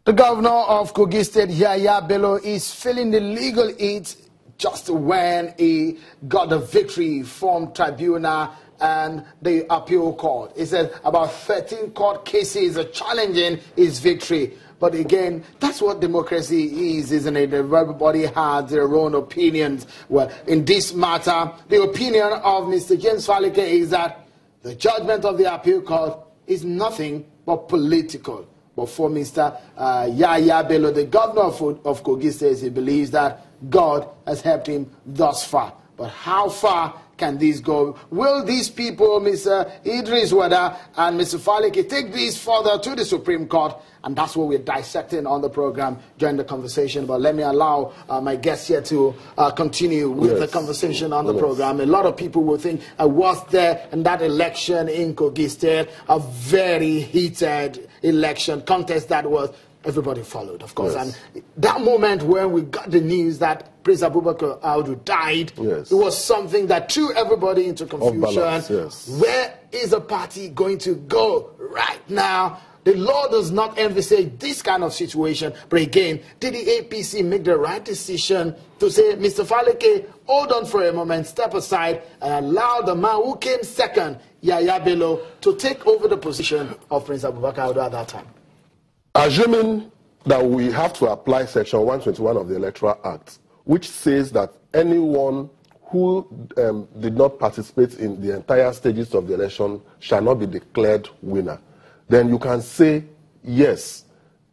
The governor of Kogi State, Yahaya Bello, is feeling the legal heat just when he got the victory from tribunal and the appeal court. He said about 13 court cases are challenging his victory. But again, that's what democracy is, isn't it? Everybody has their own opinions. Well, in this matter, the opinion of Mr. James Falike is that the judgment of the appeal court is nothing but political. But for Mr. Yahaya Bello, the governor of Kogi State, he believes that God has helped him thus far. But how far can this go? Will these people, Mr. Idris Wada and Mr. Falike, take this further to the Supreme Court? And that's what we're dissecting on the program during the conversation. But let me allow my guests here to continue with the conversation on the program. A lot of people will think I was there in that election in Kogi State, a very heated election contest that was. Everybody followed, of course. And that moment when we got the news that Prince Abubakar Audu died, it was something that threw everybody into confusion. Where is the party going to go right now? The law does not envisage this kind of situation. But again, did the APC make the right decision to say, Mr. Falike, hold on for a moment, step aside, and allow the man who came second, Yahaya Bello, to take over the position of Prince Abubakar Audu at that time? Assuming that we have to apply Section 121 of the Electoral Act, which says that anyone who did not participate in the entire stages of the election shall not be declared winner, then you can say, yes,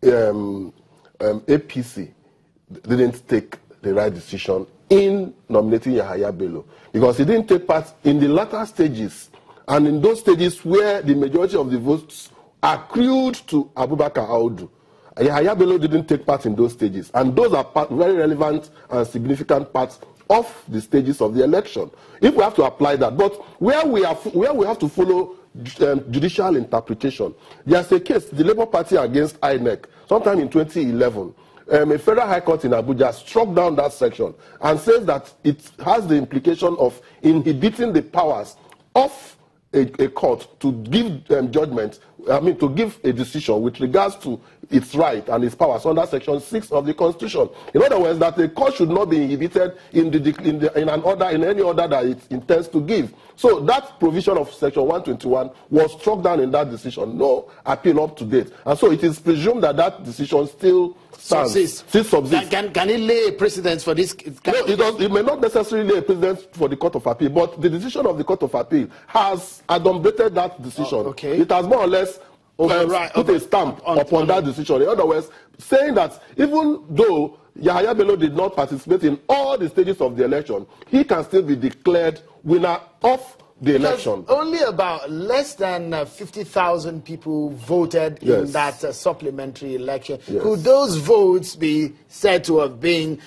APC didn't take the right decision in nominating Yahaya Bello, because he didn't take part in the latter stages, and in those stages where the majority of the votes accrued to Abubakar Audu. Yahaya Bello didn't take part in those stages, and those are very relevant and significant parts of the stages of the election. If we have to apply that, but where we have to follow judicial interpretation, there's a case, the Labour Party against INEC, sometime in 2011. A federal high court in Abuja struck down that section and says that it has the implication of inhibiting the powers of a court to give judgment, to give a decision with regards to its right and its powers under Section 6 of the Constitution. In other words, that the court should not be inhibited in any order that it intends to give. So that provision of Section 121 was struck down in that decision. No appeal up to date. And so it is presumed that that decision still stands. Still subsists. Can it lay a precedent for this? No, it may not necessarily lay a precedent for the Court of Appeal, but the decision of the Court of Appeal has adumbrated that decision. It has more or less put a stamp upon that decision. In other words, saying that even though Yahaya Bello did not participate in all the stages of the election, he can still be declared winner of the election. Only about less than 50,000 people voted in that supplementary election. Could those votes be said to have been,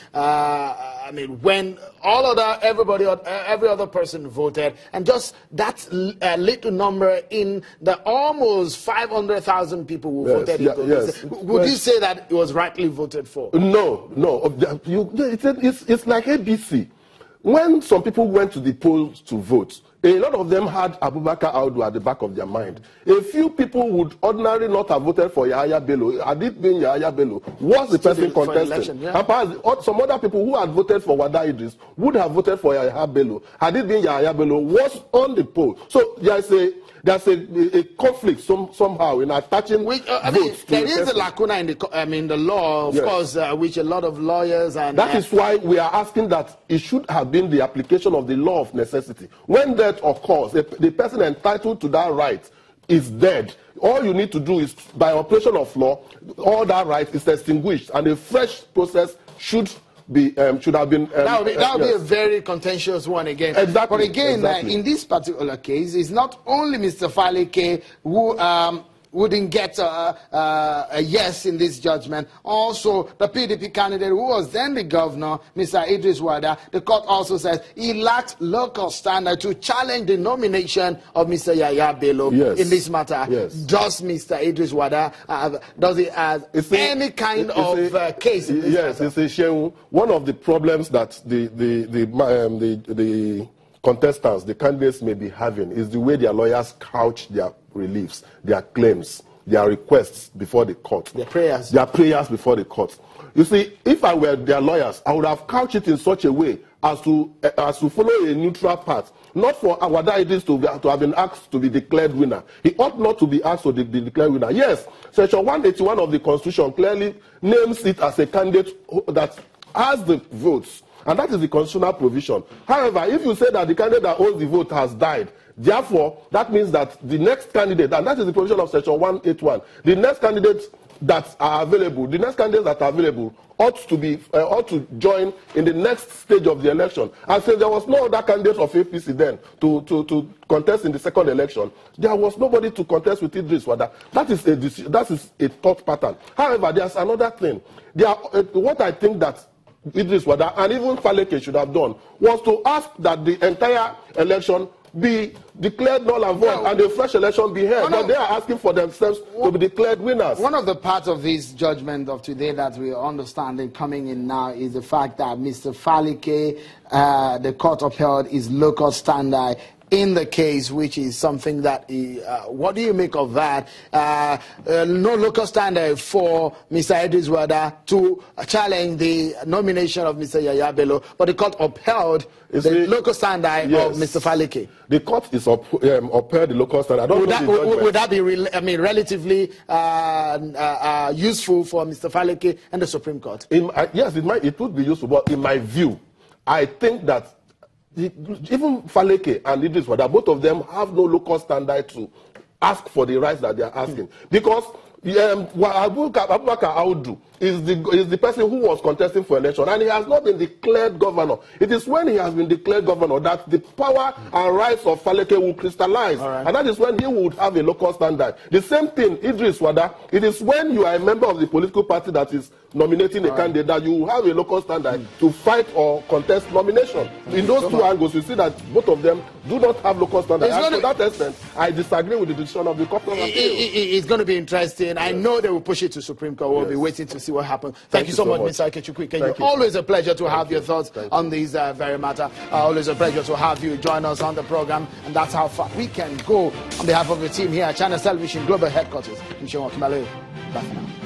when every other person voted, and just that little number in the almost 500,000 people who voted? Would you say that it was rightly voted for? No. It's like ABC. When some people went to the polls to vote, a lot of them had Abubakar Audu at the back of their mind. A few people would ordinarily not have voted for Yahaya Bello. Had it been Yahaya Bello, was the person contesting. And perhaps some other people who had voted for Wada Idris would have voted for Yahaya Bello. Had it been Yahaya Bello, was on the poll. So there's a conflict somehow in attaching votes. There is a lacuna in the law, of course, which a lot of lawyers and... That is why we are asking that it should have been the application of the law of necessity. When death occurs, the person entitled to that right is dead. All you need to do is, by operation of law, all that right is extinguished, and a fresh process should have been... that would be a very contentious one again. Exactly. But again, in this particular case, it's not only Mr. Falike who wouldn't get a yes in this judgment. Also, the PDP candidate who was then the governor, Mr. Idris Wada, the court also says he lacked local standard to challenge the nomination of Mr. Yahaya Bello in this matter. Does Mr. Idris Wada, does he have any kind of case in this matter? It's a shame. One of the problems that the contestants, the candidates may be having, is the way their lawyers couch their reliefs, their claims. their requests before the court. Their prayers. Their prayers before the court. You see, if I were their lawyers, I would have couched it in such a way as to follow a neutral path. Not for Wada Idris to have been asked to be declared winner. He ought not to be asked to be declared winner. Yes, Section 181 of the Constitution clearly names it as a candidate that has the votes, and that is the constitutional provision. However, if you say that the candidate that owns the vote has died, therefore, that means that the next candidate, and that is the provision of Section 181, the next candidates that are available, ought to join in the next stage of the election. And since there was no other candidate of APC then to contest in the second election, there was nobody to contest with Idris Wada. That is a thought pattern. However, there's another thing. What I think that Idris Wada and even Faleke should have done was to ask that the entire election be declared null and void, and a fresh election be held. But they are asking for themselves to be declared winners. One of the parts of this judgment of today that we are understanding coming in now is the fact that Mr. Faleke, the court upheld his local standby in the case, which is something that what do you make of that? No local standard for Mr. Idris Wada to challenge the nomination of Mr. Yahaya Bello, but the court upheld the local standard of Mr. Faleke. The court is upheld the local standard. Would that be relatively useful for Mr. Faleke and the Supreme Court? Yes, it would be useful, but in my view, I think that even Faleke and Idris Wada, both of them have no local standard to ask for the rights that they are asking. Because Abubakar Audu is the person who was contesting for election, and he has not been declared governor. It is when he has been declared governor that the power and rights of Faleke will crystallize, and that is when he would have a local standard. The same thing, Idris Wada, it is when you are a member of the political party that is nominating a candidate that you have a local standard to fight or contest nomination. In those two angles, you see that both of them do not have local standards. And to that extent, I disagree with the decision of the Court of Appeal. It's going to be interesting. I know they will push it to Supreme Court. We'll be waiting to see what happens. Thank you so much, Mr. Ikechukwu. Always a pleasure to have your thoughts on these very matter. Always a pleasure to have you join us on the program, and that's how far we can go on behalf of the team here at Channels Television Global Headquarters. I'm Sean Kimale. Bye for now.